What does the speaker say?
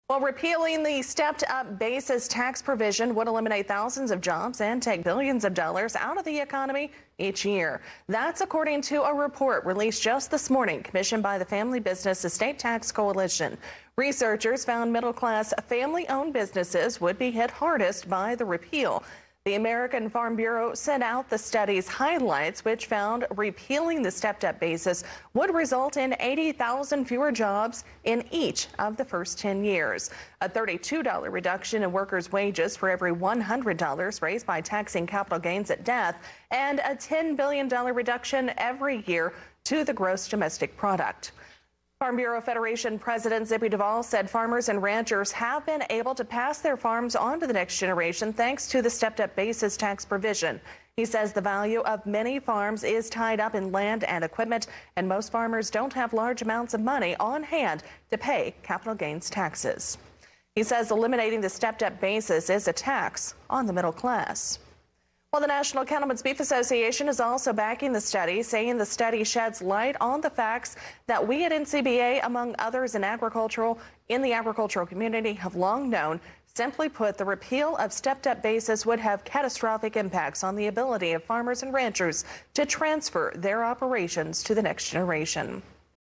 Well, repealing the stepped-up basis tax provision would eliminate thousands of jobs and take billions of dollars out of the economy each year. That's according to a report released just this morning, commissioned by the Family Business Estate Tax Coalition. Researchers found middle-class family-owned businesses would be hit hardest by the repeal. The American Farm Bureau sent out the study's highlights, which found repealing the stepped-up basis would result in 80,000 fewer jobs in each of the first 10 years. A $32 reduction in workers' wages for every $100 raised by taxing capital gains at death, and a $10 billion reduction every year to the gross domestic product. Farm Bureau Federation President Zippy Duvall said farmers and ranchers have been able to pass their farms on to the next generation thanks to the stepped-up basis tax provision. He says the value of many farms is tied up in land and equipment, and most farmers don't have large amounts of money on hand to pay capital gains taxes. He says eliminating the stepped-up basis is a tax on the middle class. Well, the National Cattlemen's Beef Association is also backing the study, saying the study sheds light on the facts that we at NCBA, among others in the agricultural community, have long known. Simply put, the repeal of stepped-up basis would have catastrophic impacts on the ability of farmers and ranchers to transfer their operations to the next generation.